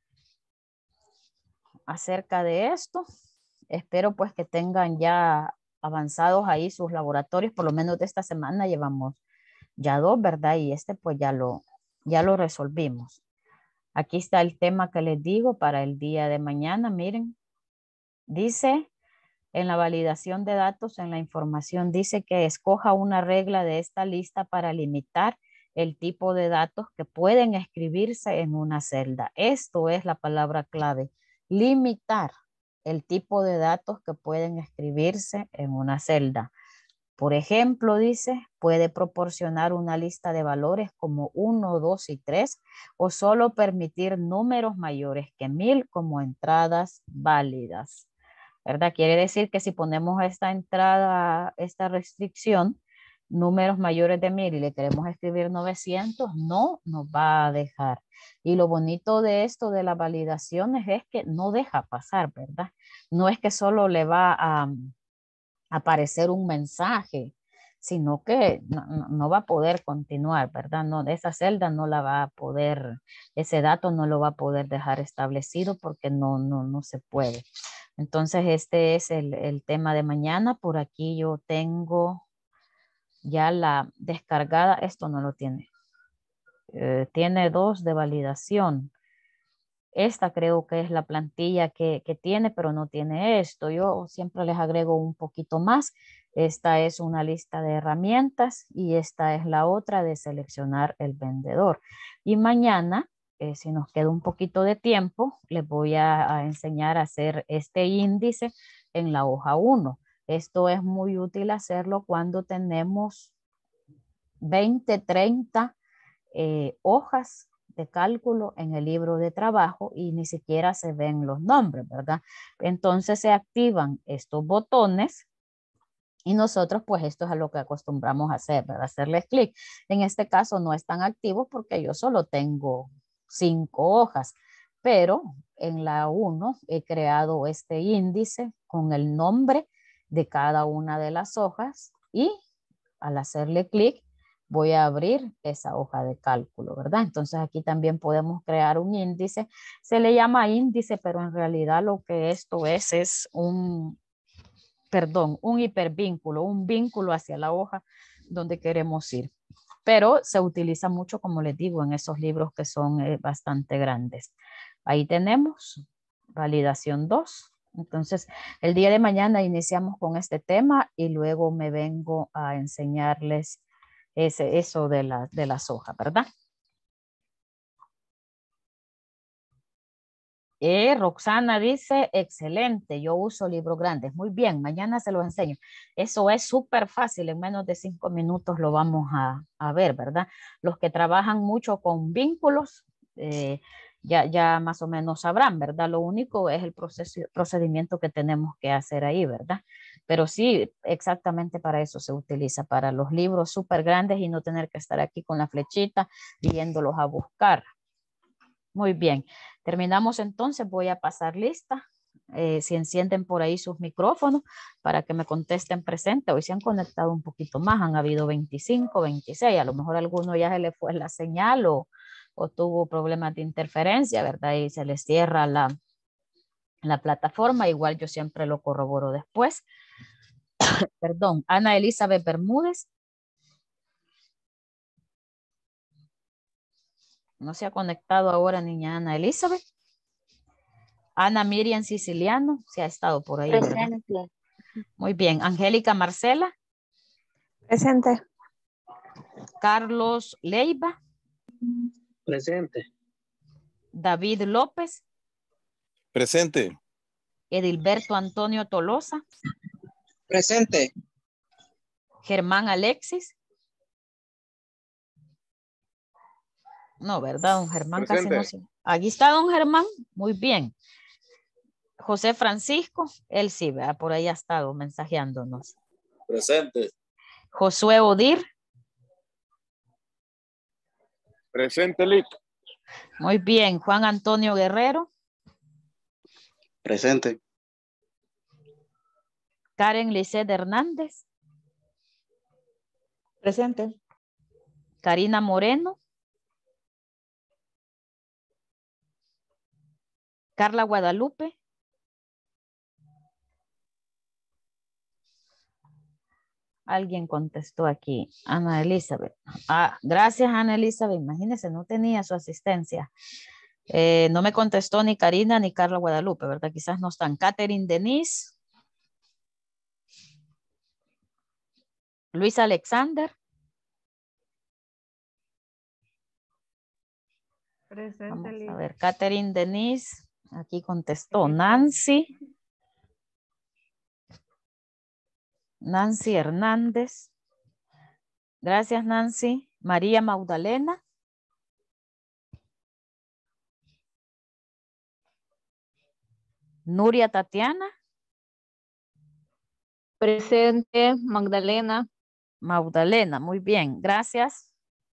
acerca de esto. Espero pues que tengan ya avanzados ahí sus laboratorios. Por lo menos de esta semana llevamos ya 2, ¿verdad? Y pues ya lo resolvimos. Aquí está el tema que les digo para el día de mañana. Miren, dice en la validación de datos, en la información, dice que escoja una regla de esta lista para limitar el tipo de datos que pueden escribirse en una celda. Esto es la palabra clave, limitar el tipo de datos que pueden escribirse en una celda. Por ejemplo, dice, puede proporcionar una lista de valores como 1, 2 y 3 o solo permitir números mayores que 1000 como entradas válidas. ¿Verdad? Quiere decir que si ponemos esta entrada, esta restricción, números mayores de 1000 y le queremos escribir 900, no nos va a dejar. Y lo bonito de esto de las validaciones es que no deja pasar, ¿verdad? No es que solo le va a aparecer un mensaje, sino que no va a poder continuar, ¿verdad? No, esa celda no la va a poder, ese dato no lo va a poder dejar establecido porque no se puede. Entonces, este es el tema de mañana. Por aquí yo tengo ya la descargada. Esto no lo tiene. Tiene 2 de validación. Esta creo que es la plantilla que tiene, pero no tiene esto. Yo siempre les agrego un poquito más. Esta es una lista de herramientas y esta es la otra de seleccionar el vendedor. Y mañana, si nos queda un poquito de tiempo, les voy a enseñar a hacer este índice en la hoja 1. Esto es muy útil hacerlo cuando tenemos 20, 30 hojas de cálculo en el libro de trabajo y ni siquiera se ven los nombres, ¿verdad? Entonces se activan estos botones y nosotros pues esto es a lo que acostumbramos a hacer, ¿verdad? Hacerles clic. En este caso no están activos porque yo solo tengo 5 hojas, pero en la 1 he creado este índice con el nombre de cada una de las hojas y al hacerle clic voy a abrir esa hoja de cálculo, ¿verdad? Entonces aquí también podemos crear un índice. Se le llama índice, pero en realidad lo que esto es un hipervínculo, un vínculo hacia la hoja donde queremos ir. Pero se utiliza mucho, como les digo, en esos libros que son bastante grandes. Ahí tenemos validación 2. Entonces, el día de mañana iniciamos con este tema y luego me vengo a enseñarles eso de las hojas, ¿verdad? Roxana dice, excelente, yo uso libros grandes. Muy bien, mañana se los enseño. Eso es súper fácil, en menos de 5 minutos lo vamos a ver, ¿verdad? Los que trabajan mucho con vínculos, ya más o menos sabrán, ¿verdad? Lo único es el procedimiento que tenemos que hacer ahí, ¿verdad? Pero sí, exactamente para eso se utiliza, para los libros súper grandes y no tener que estar aquí con la flechita yéndolos a buscar. Muy bien. Terminamos entonces. Voy a pasar lista. Si encienden por ahí sus micrófonos para que me contesten presente. Hoy se han conectado un poquito más. Han habido 25, 26. A lo mejor a alguno ya se le fue la señal o tuvo problemas de interferencia, ¿verdad? Y se les cierra la plataforma. Igual yo siempre lo corroboro después. Perdón. Ana Elizabeth Bermúdez. No se ha conectado ahora niña Ana Elizabeth. Ana Miriam Siciliano, se ha estado por ahí, ¿verdad? Presente. Muy bien. Angélica Marcela. Presente. Carlos Leiva. Presente. David López. Presente. Edilberto Antonio Tolosa. Presente. Germán Alexis. No, ¿verdad? Don Germán Presente. casi no se... Aquí está don Germán. Muy bien. José Francisco, él sí, ¿verdad? Por ahí ha estado mensajeándonos. Presente. Josué Odir. Presente, Lic. Muy bien. Juan Antonio Guerrero. Presente. Karen Lisset Hernández. Presente. Karina Moreno. Carla Guadalupe. Alguien contestó aquí. Ana Elizabeth. Gracias, Ana Elizabeth. Imagínense, no tenía su asistencia. No me contestó ni Karina ni Carla Guadalupe, ¿verdad? Quizás no están. Catherine Denise. Luis Alexander. Presente. Vamos a ver. Catherine Denise. Aquí contestó. Nancy. Nancy Hernández. Gracias, Nancy. María Magdalena. Nuria Tatiana. Presente. Magdalena. Magdalena, muy bien. Gracias.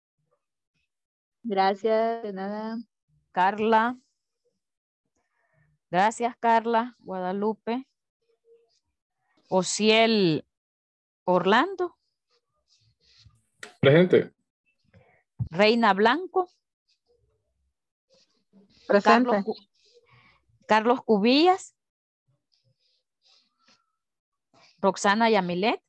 Gracias. De nada. Carla. Gracias, Carla. Guadalupe. Ociel Orlando. Presente. Reina Blanco. Presente. Carlos Cubillas. Roxana Yamilet.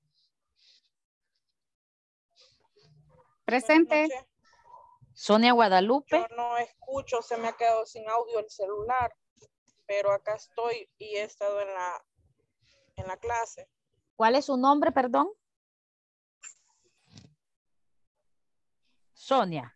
Presente. Sonia Guadalupe. Yo no escucho, se me ha quedado sin audio el celular, pero acá estoy y he estado en la clase. ¿Cuál es su nombre, perdón? Sonia.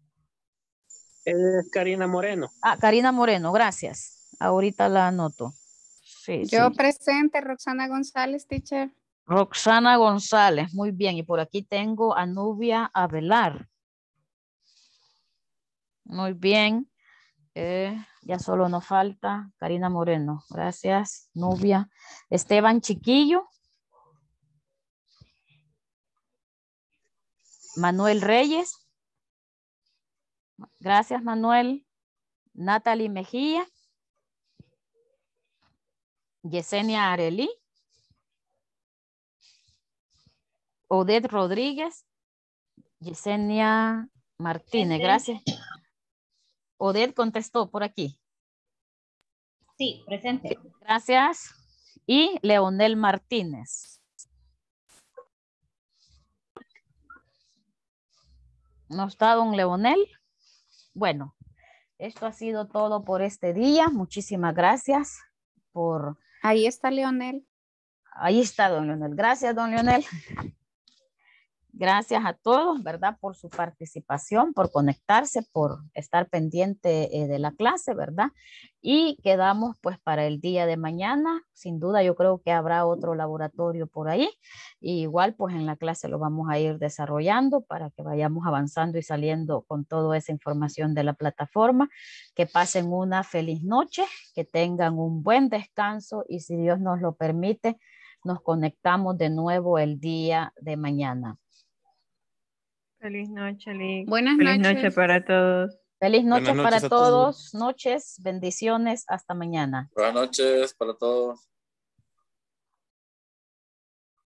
Es Karina Moreno. Karina Moreno, gracias. Ahorita la anoto. Sí, Yo sí. presente, Roxana González, teacher. Roxana González, muy bien. Y por aquí tengo a Nubia Avelar. Muy bien. Ya solo nos falta Karina Moreno. Gracias, Nubia. Esteban Chiquillo. Manuel Reyes. Gracias, Manuel. Natalie Mejía. Yesenia Arelí. Odette Rodríguez. Yesenia Martínez, gracias. Odette contestó por aquí. Sí, presente. Gracias. Y Leonel Martínez. ¿No está don Leonel? Bueno, esto ha sido todo por este día. Muchísimas gracias por... Ahí está Leonel. Ahí está don Leonel. Gracias, don Leonel. Gracias a todos, ¿verdad? Por su participación, por conectarse, por estar pendiente de la clase, ¿verdad? Y quedamos pues para el día de mañana. Sin duda yo creo que habrá otro laboratorio por ahí. Y igual pues en la clase lo vamos a ir desarrollando para que vayamos avanzando y saliendo con toda esa información de la plataforma. Que pasen una feliz noche, que tengan un buen descanso y si Dios nos lo permite, nos conectamos de nuevo el día de mañana. Feliz noche, Lick. Buenas Feliz noches. noche para todos. Feliz noche Buenas para noches a todos. todos. Noches, bendiciones. Hasta mañana. Buenas noches para todos.